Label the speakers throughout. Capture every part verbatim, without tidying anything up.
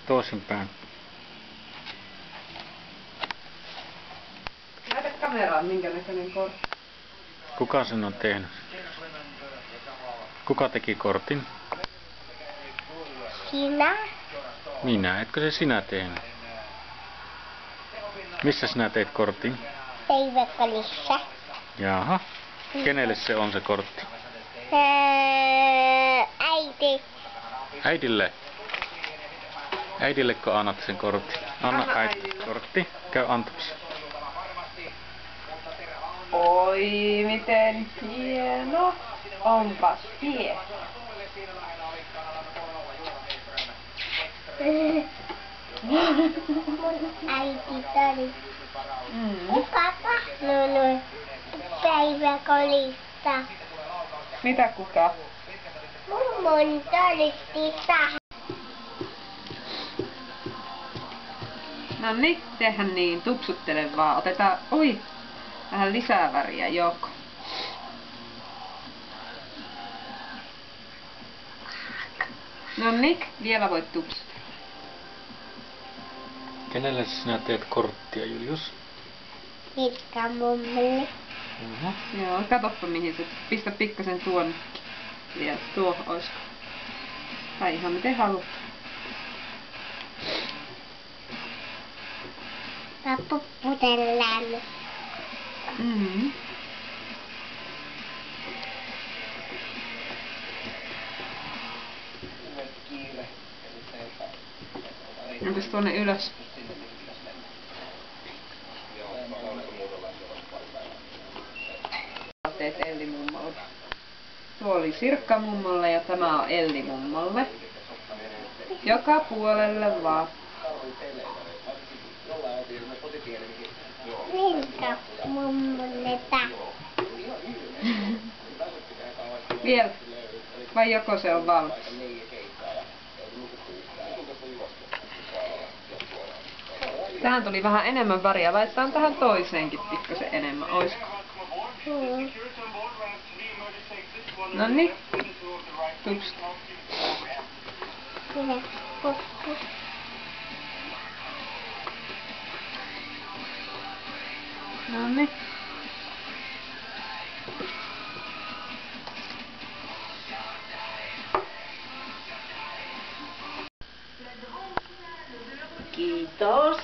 Speaker 1: Toisinpäin.
Speaker 2: Näytä kameraan, minkä näköinen kortti.
Speaker 1: Kuka sen on tehnyt? Kuka teki kortin?
Speaker 3: Sinä?
Speaker 1: Minä. Etkö se sinä tehnyt? Missä sinä teit kortin?
Speaker 3: Päiväkodissa.
Speaker 1: Jaha. Kenelle se on se kortti?
Speaker 3: Öö, äiti.
Speaker 1: Äidille. Äidillekö annat sen kortin? Anna,
Speaker 2: Anna
Speaker 1: äidille
Speaker 2: äidille.
Speaker 1: kortti. Käy antamassa.
Speaker 2: Oi, miten hieno. Onpas tie.
Speaker 3: Mun äiti oli
Speaker 2: Mm.
Speaker 3: kuka kahnunut päiväkodissa.
Speaker 2: Mitä kuka?
Speaker 3: Mummon todistissa.
Speaker 2: No niin, tehdään niin. Tupsuttele vaan. Otetaan, oi, vähän lisää väriä, joko. No niin, vielä voit tupsutella.
Speaker 1: Kenelle sinä teet korttia, Julius?
Speaker 3: Hilkka mummolle.
Speaker 1: Jaha.
Speaker 2: Joo, katoppa mihin se. Pistä pikkasen tuonne. Vielä tuo oisko. Tai ihan miten haluat.
Speaker 3: Mä pupputellaan.
Speaker 2: Mm. Onpas tuonne ylös? Teet Elli mummolle. Tuo oli Sirkka mummolle ja tämä on Elli mummolle. Joka puolelle vaan.
Speaker 3: Hilkka mummolle tää.
Speaker 2: Vielä. Vai joko se on valmis? Tähän tuli vähän enemmän väriä. Laitetaan tähän toiseenkin pikkasen enemmän. Oisko?
Speaker 3: Mm.
Speaker 2: Noniin. Tups.
Speaker 3: Minä puppu.
Speaker 2: Noniin.
Speaker 3: Kiitos.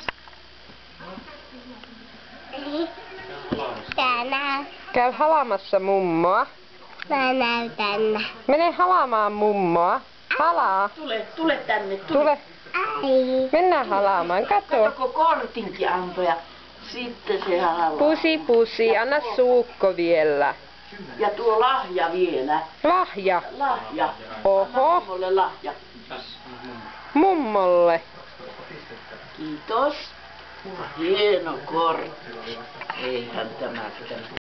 Speaker 3: Tänään
Speaker 2: Käy halamassa mummoa.
Speaker 3: mä näytän.
Speaker 2: Mene halaamaan mummoa. Halaa.
Speaker 4: Tule, tule tänne, tule.
Speaker 2: Tule.
Speaker 3: Ai.
Speaker 2: Mennään halaamaan. Kato.
Speaker 4: Katsoko kortinkin antoi ja sitten se halaa.
Speaker 2: Pusi pusi. Anna suukko vielä.
Speaker 4: Ja tuo lahja vielä.
Speaker 2: Lahja.
Speaker 4: Lahja.
Speaker 2: Oho.
Speaker 4: Anna mulle lahja.
Speaker 2: Mummolle.
Speaker 4: Kiitos. Hieno kortti. Eihän tämä sitä.